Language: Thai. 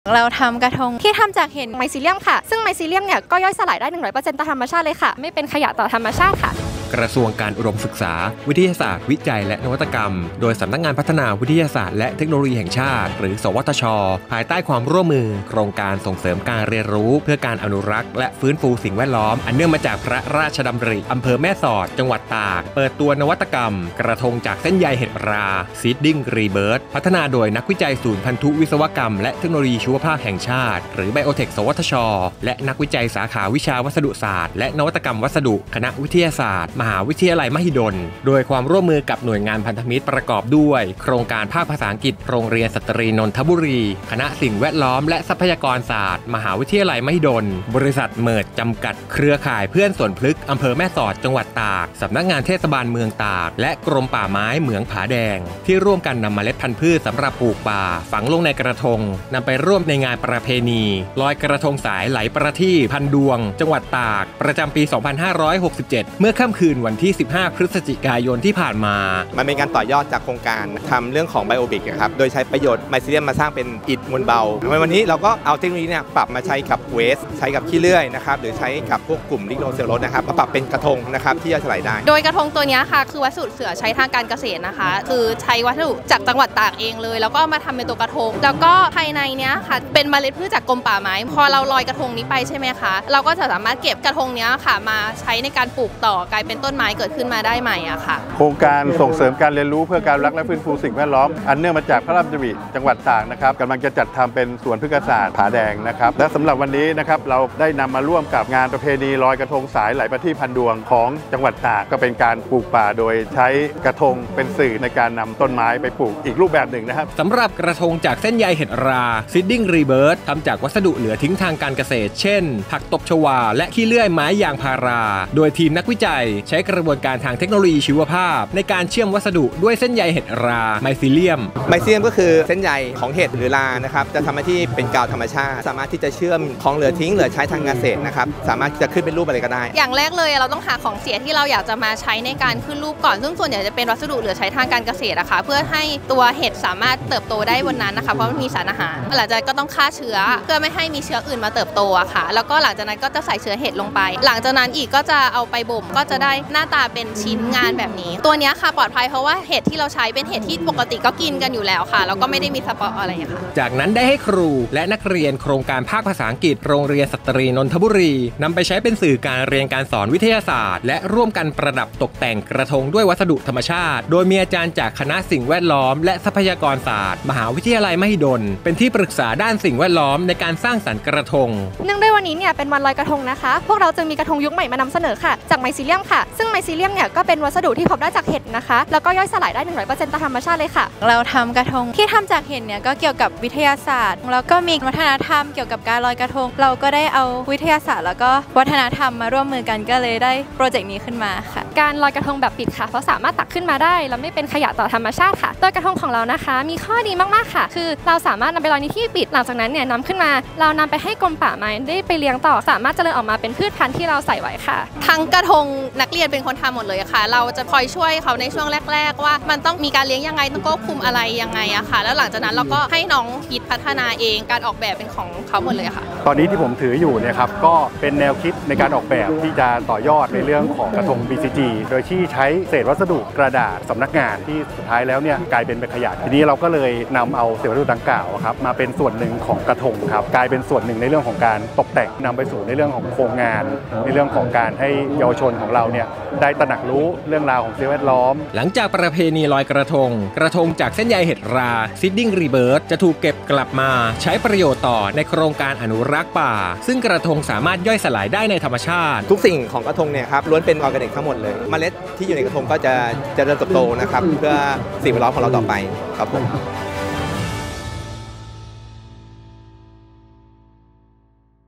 เราทำกระทงที่ทำจากเห็ดไมซิเลียมค่ะซึ่งไมซิเลียมเนี่ยก็ย่อยสลายได้ 100% ตามธรรมชาติเลยค่ะไม่เป็นขยะต่อธรรมชาติค่ะกระทรวงการอุดมศึกษาวิทยาศาสตร์วิจัยและนวัตกรรมโดยสำนักงานพัฒนาวิทยาศาสตร์และเทคโนโลยีแห่งชาติหรือสวทช.ภายใต้ความร่วมมือโครงการส่งเสริมการเรียนรู้เพื่อการอนุรักษ์และฟื้นฟูสิ่งแวดล้อมอันเนื่องมาจากพระราชดำริอำเภอแม่สอดจังหวัดตากเปิดตัวนวัตกรรมกระทงจากเส้นใยเห็ดรา Seeding Rebirth พัฒนาโดยนักวิจัยศูนย์พันธุวิศวกรรมและเทคโนโลยีชีวภาพแห่งชาติหรือ Biotech สวทช.และนักวิจัยสาขาวิชาวัสดุศาสตร์และนวัตกรรมวัสดุคณะวิทยาศาสตร์มหาวิทยาลัยมหิดลโดยความร่วมมือกับหน่วยงานพันธมิตรประกอบด้วยโครงการภาคภาษาอังกฤษโรงเรียนสตรีนนทบุรีคณะสิ่งแวดล้อมและทรัพยากรศาสตร์มหาวิทยาลัยมหิดลบริษัทเมิร์ดจำกัดเครือข่ายเพื่อนสวนพลึกอำเภอแม่สอดจังหวัดตากสำนักงานเทศบาลเมืองตากและกรมป่าไม้เหมืองผาแดงที่ร่วมกันนำเมล็ดพันธุ์พืชสำหรับปลูกป่าฝังลงในกระทงนำไปร่วมในงานประเพณีลอยกระทงสายไหลประทีปพันดวงจังหวัดตากประจำปี 2567 เมื่อค่ำคืนวันที่ 15 พฤศจิกายนที่ผ่านมามันเป็นการต่อยอดจากโครงการทำเรื่องของไบโอบิกครับโดยใช้ประโยชน์ไมซิเลียมมาสร้างเป็นอิฐมวลเบาวันนี้เราก็เอาเทคโนโลยีเนี่ยปรับมาใช้กับเวสใช้กับขี้เลื่อยนะครับหรือใช้กับพวกกลุ่มลิโนเซลโลสนะครับมาปรับเป็นกระทงนะครับที่ย่อยสลายได้โดยกระทงตัวนี้ค่ะคือวัสดุเหลือใช้ทางการเกษตรนะคะคือใช้วัสดุจากจังหวัดตากเองเลยแล้วก็มาทำเป็นตัวกระทงแล้วก็ภายในเนี้ยค่ะเป็นเมล็ดพืชจากกรมป่าไม้พอเราลอยกระทงนี้ไปใช่ไหมคะเราก็จะสามารถเก็บกระทงนี้ค่ะมาใช้ในการปลูกต่อกลายเป็นต้นไม้เกิดขึ้นมาได้ใหม่อะค่ะโครงการส่งเสริมการเรียนรู้เพื่อการรักและฟื้นฟูสิ่งแวดล้อมอันเนื่องมาจากพระราชดำริจังหวัดตากนะครับกำลังจะจัดทำเป็นสวนพฤกษศาสตร์ผาแดงนะครับและสำหรับวันนี้นะครับเราได้นำมาร่วมกับงานประเพณีลอยกระทงสายไหลประทีปพันดวงของจังหวัดตากก็เป็นการปลูกป่าโดยใช้กระทงเป็นสื่อในการนำต้นไม้ไปปลูกอีกรูปแบบหนึ่งนะครับสำหรับกระทงจากเส้นใยเห็ดรา Seeding Rebirth ทำจากวัสดุเหลือทิ้งทางการเกษตรเช่นผักตบชวาและขี้เลื่อยไม้ยางพาราโดยทีมนักวิจัยใช้กระบวนการทางเทคโนโลยีชีวภาพในการเชื่อมวัสดุด้วยเส้นใยเห็ดราไมซิเลียมก็คือเส้นใยของเห็ดหรือรานะครับจะทำหน้าที่เป็นกาวธรรมชาติสามารถที่จะเชื่อมของเหลือทิ้งเหลือใช้ทางเกษตรนะครับสามารถจะขึ้นเป็นรูปอะไรก็ได้อย่างแรกเลยเราต้องหาของเสียที่เราอยากจะมาใช้ในการขึ้นรูปก่อนซึ่งส่วนใหญ่จะเป็นวัสดุเหลือใช้ทางการเกษตรนะคะเพื่อให้ตัวเห็ดสามารถเติบโตได้บนนั้นนะคะเพราะมันมีสารอาหารหลังจากนั้นก็ต้องฆ่าเชื้อเพื่อไม่ให้มีเชื้ออื่นมาเติบโตอะค่ะแล้วก็หลังจากนั้นก็จะใส่เชื้อเห็ดลงไปหลังจากนั้นอีกก็จะเอาไปบ่มก็จะได้หน้าตาเป็นชิ้นงานแบบนี้ตัวนี้ค่ะปลอดภัยเพราะว่าเห็ดที่เราใช้เป็นเห็ดที่ปกติก็กินกันอยู่แล้วค่ะแล้วก็ไม่ได้มีสปอร์อะไรค่ะจากนั้นได้ให้ครูและนักเรียนโครงการภาคภาษาอังกฤษโรงเรียนสตรีนนทบุรีนำไปใช้เป็นสื่อการเรียนการสอนวิทยาศาสตร์และร่วมกันประดับตกแต่งกระทงด้วยวัสดุธรรมชาติโดยมีอาจารย์จากคณะสิ่งแวดล้อมและทรัพยากรศาสตร์มหาวิทยาลัยมหิดลเป็นที่ปรึกษาด้านสิ่งแวดล้อมในการสร้างสรรค์กระทงเนื่องด้วยวันนี้เนี่ยเป็นวันลอยกระทงนะคะพวกเราจึงมีกระทงยุคใหม่มานำเสนอค่ะจากไมซิเลียมค่ะซึ่งไมซิเลียมเนี่ยก็เป็นวัสดุที่พบได้จากเห็ดนะคะแล้วก็ย่อยสลายได้ 100% ตามธรรมชาติเลยค่ะเราทำกระทงที่ทำจากเห็ดเนี่ยก็เกี่ยวกับวิทยาศาสตร์แล้วก็มีวัฒนธรรมเกี่ยวกับการลอยกระทงเราก็ได้เอาวิทยาศาสตร์แล้วก็วัฒนธรรมมาร่วมมือกันก็เลยได้โปรเจกต์นี้ขึ้นมาค่ะการลอยกระทงแบบปิดค่ะเพราะสามารถตักขึ้นมาได้แล้วไม่เป็นขยะต่อธรรมชาติค่ะโดยกระทงของเรานะคะมีข้อดีมากๆค่ะคือเราสามารถนำไปลอยในที่ปิดหลังจากนั้นเนี่ยนำขึ้นมาเรานำไปให้กรมป่าไม้ได้ไปเลี้ยงต่อสามารถเจริญออกมาเป็นพืชพันธุ์ที่เราใส่ไว้ค่ะทั้งกระทงนักเรียนเป็นคนทำหมดเลยค่ะเราจะคอยช่วยเขาในช่วงแรกๆว่ามันต้องมีการเลี้ยงยังไงต้องควบคุมอะไรยังไงอะค่ะแล้วหลังจากนั้นเราก็ให้น้องคิดพัฒนาเองการออกแบบเป็นของเขาหมดเลยค่ะตอนนี้ที่ผมถืออยู่เนี่ยครับก็เป็นแนวคิดในการออกแบบที่จะต่อยอดในเรื่องของกระทง BCG โดยที่ใช้เศษวัสดุกระดาษสำนักงานที่สุดท้ายแล้วเนี่ยกลายเป็นขยะทีนี้เราก็เลยนำเอาเศษวัสดุดังกล่าวครับมาเป็นส่วนหนึ่งของกระทงครับกลายเป็นส่วนหนึ่งในเรื่องของการตกแต่งนำไปสู่ในเรื่องของโครงงานในเรื่องของการให้เยาวชนของเราเนี่ยได้ตระหนักรู้เรื่องราวของสิ่งแวดล้อมหลังจากประเพณีลอยกระทงจากเส้นใยเห็ดรา Seeding Rebirth จะถูกเก็บกลับมาใช้ประโยชน์ต่อในโครงการอนุรักษ์ป่าซึ่งกระทงสามารถย่อยสลายได้ในธรรมชาติทุกสิ่งของกระทงเนี่ยครับล้วนเป็นออร์แกนิกทั้งหมดเลยเมล็ดที่อยู่ในกระทงก็จะเจริญเติบโตนะครับเพื่อสิ่งแวดล้อมของเราต่อไปครับผม